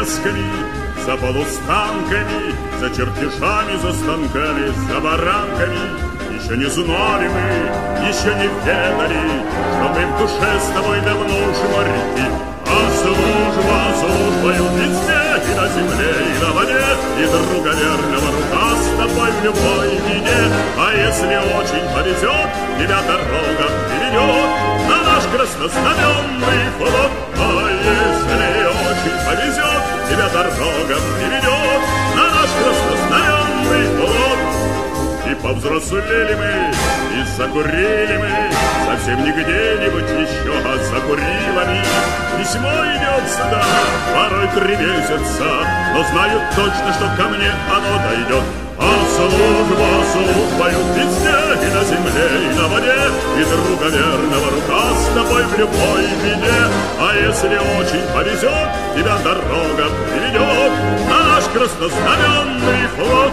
перелесками, за полустанками, за чертежами, за станками, за баранками. Еще не знали мы, еще не ведали, что мы в душе с тобой давно уже моряки. А службою везде, и на земле, и на воде, и друга верного рука с тобой в любой беде. А если очень повезет, тебя дорога приведет на наш краснознаменный флот. А если очень повезет, тебя дорога приведет на наш краснознаменный флот. И повзрослели мы, и закурили мы, совсем не где-нибудь еще, а за Курилами. Письмо идет сюда, порой 3 месяца, но знаю точно, что ко мне оно дойдет. А службою везде, и на земле, и на воде, и друга верного рука с тобой в любой беде. А если очень повезет, тебя дорога приведет на наш краснознаменный флот.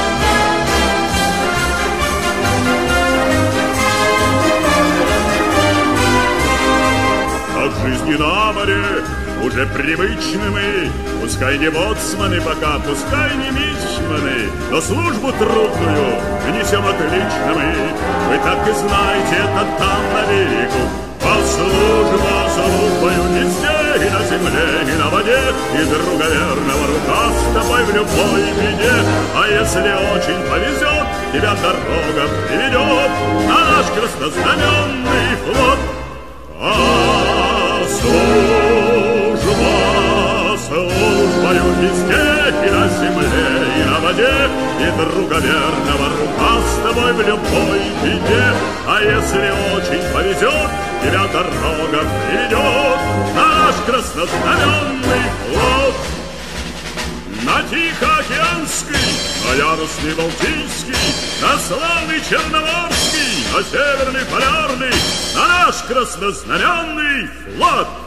От жизни на море уже привычны мы, пускай не боцманы пока, пускай не мичманы, но службу трудную несем отлично мы. Вы так и знаете, это там на берегу. А службою везде, и на земле, и на воде, и друга верного рука с тобой в любой беде. А если очень повезет, тебя дорога приведет на наш краснознаменный флот. Службою везде, и на земле, и на воде, и друга верного рука с тобой в любой беде. А если очень повезет, тебя дорога приведет на наш краснознаменный флот. На Тихоокеанский, на ярусный Балтийский, на славный Черноморский, на Северный Полярный, на наш краснознаменный флот.